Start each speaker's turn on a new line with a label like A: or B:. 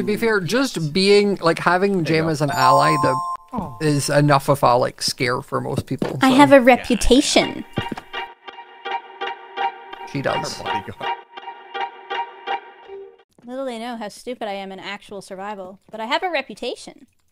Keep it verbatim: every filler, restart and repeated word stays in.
A: To be fair, just being, like, having Gem as an ally that oh. is enough of a, like, scare for most people. So.
B: I have a reputation.
A: She does.
B: Little they know how stupid I am in actual survival, but I have a reputation.